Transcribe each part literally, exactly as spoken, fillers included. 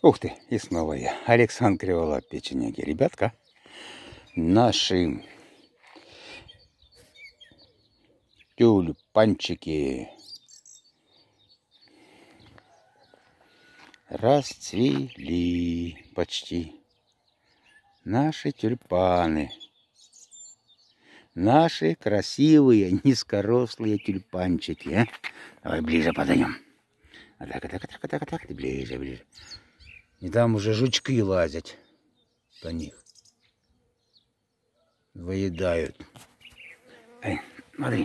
Ух ты, и снова я, Александр Криволап, печенеги. Ребятка, наши тюльпанчики расцвели почти. Наши тюльпаны. Наши красивые, низкорослые тюльпанчики. А? Давай ближе подойдем. А так, так, так, так, так, ты ближе, ближе. И там уже жучки лазят по них. Выедают. Эй, смотри.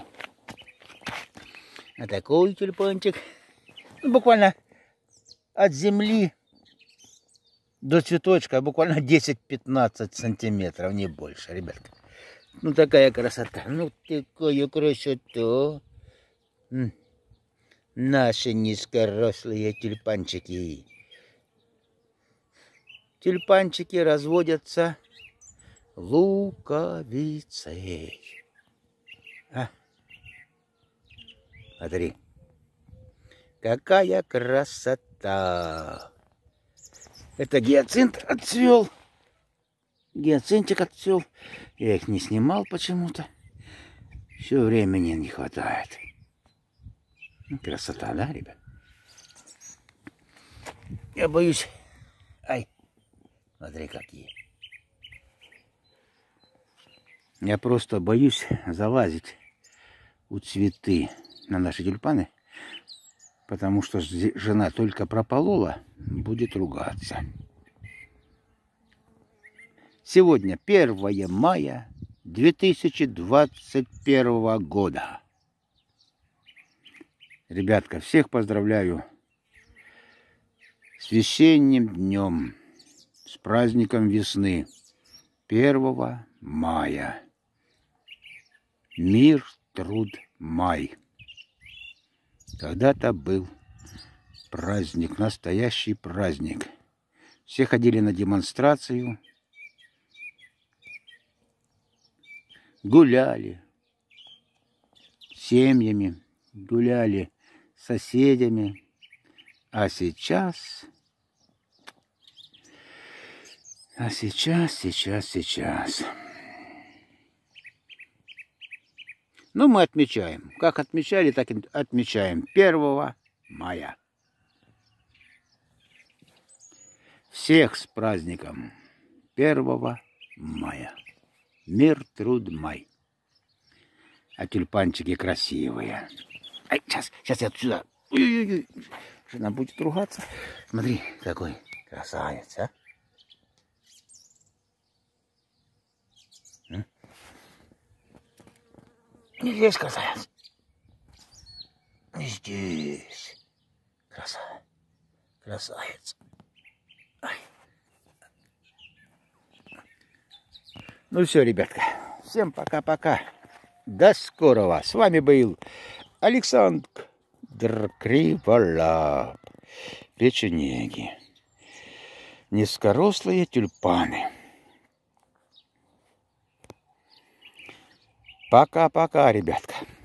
А такой тюльпанчик. Ну, буквально от земли до цветочка буквально десять-пятнадцать сантиметров, не больше, ребятка. Ну такая красота. Ну такая красота. Наши низкорослые тюльпанчики. Тюльпанчики разводятся луковицей. А? Смотри. Какая красота. Это гиацинт отцвел. Гиацинтик отцвел. Я их не снимал почему-то. Все времени не хватает. Красота, да, ребят? Я боюсь. Ай, смотри какие. Я просто боюсь залазить у цветы на наши тюльпаны, потому что жена только прополола, будет ругаться. Сегодня первое мая две тысячи двадцать первого года. Ребятка, всех поздравляю с весенним днем, с праздником весны, первого мая. Мир, труд, май. Когда-то был праздник, настоящий праздник. Все ходили на демонстрацию, гуляли с семьями, гуляли с соседями. А сейчас, а сейчас, сейчас, сейчас. Ну, мы отмечаем. Как отмечали, так и отмечаем. первого мая. Всех с праздником первого мая. Мир, труд, май. А тюльпанчики красивые. Ай, сейчас, сейчас я сюда. Ой-ой-ой. Жена будет ругаться. Смотри, какой красавец, а. Не здесь красавец. Не здесь. Красавец. Красавец. Ай. Ну все, ребятка. Всем пока-пока. До скорого. С вами был Александр Криволап. Печенеги. Низкорослые тюльпаны. Пока-пока, ребятка.